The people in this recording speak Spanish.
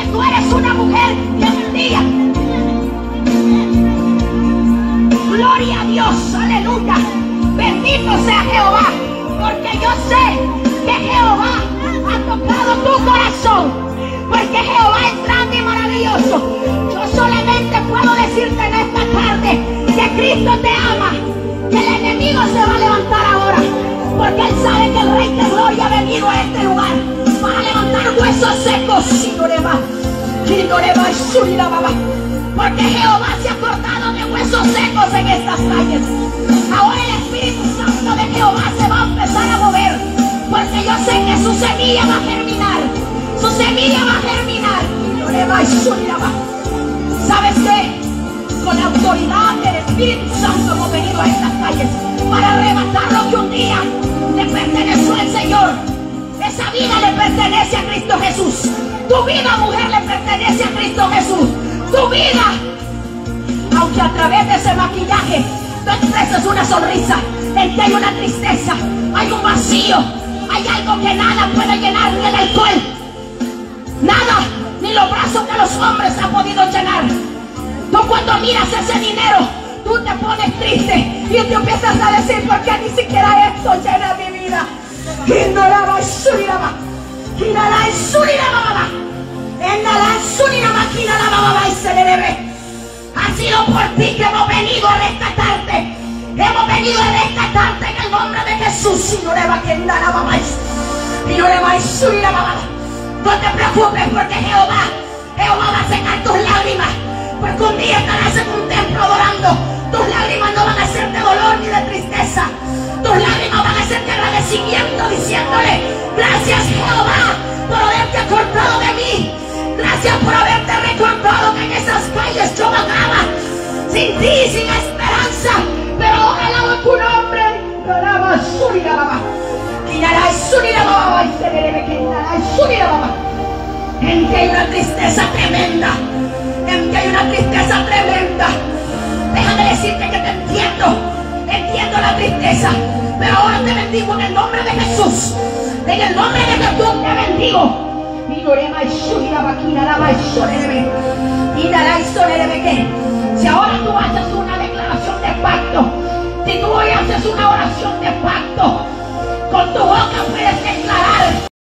tú eres una mujer que bendiga. Gloria a Dios, aleluya. Bendito sea Jehová, porque yo sé que Jehová ha tocado tu corazón, porque Jehová es grande y maravilloso. Yo solamente puedo decirte en esta tarde que Cristo te ama, que el enemigo se va a levantar ahora, porque él sabe que el Rey de Gloria ha venido a este lugar para levantar huesos secos. Porque Jehová se ha cortado de huesos secos en estas calles. Ahora el Espíritu Santo de Jehová se va a empezar a mover, porque yo sé que su semilla va a germinar. Su semilla va a germinar. ¿Sabes qué? Con la autoridad del Espíritu Santo hemos venido a estas calles para arrebatar lo que un día le perteneció al Señor. Esa vida le pertenece a Cristo Jesús. Tu vida, mujer, le pertenece a Cristo Jesús. Tu vida, aunque a través de ese maquillaje tú expresas una sonrisa, en ti hay una tristeza, hay un vacío, hay algo que nada puede llenar, ni el alcohol, nada, ni los brazos de los hombres han podido llenar. Tú cuando miras ese dinero, tú te pones triste y te empiezas a decir, ¿por qué ni siquiera esto llena mi vida? Ha sido por ti que hemos venido a rescatarte. Hemos venido a rescatarte en el nombre de Jesús. No te preocupes, porque Jehová va a secar tus lágrimas. Porque un día estarás en un templo adorando. Tus lágrimas no van a ser de dolor ni de tristeza. Tus lágrimas van a ser de agradecimiento, diciéndole: gracias, Jehová, por haberte acordado de mí. Gracias por haberte recordado que en esas calles yo vagaba sin ti, sin esperanza, pero ahora alabo tu nombre. En que hay una tristeza tremenda, en que hay una tristeza tremenda. Déjame decirte que te entiendo la tristeza, pero ahora te bendigo en el nombre de Jesús. En el nombre de Jesús te bendigo. Si ahora tú haces una declaración de pacto, si tú hoy haces una oración de pacto, con tu boca puedes declarar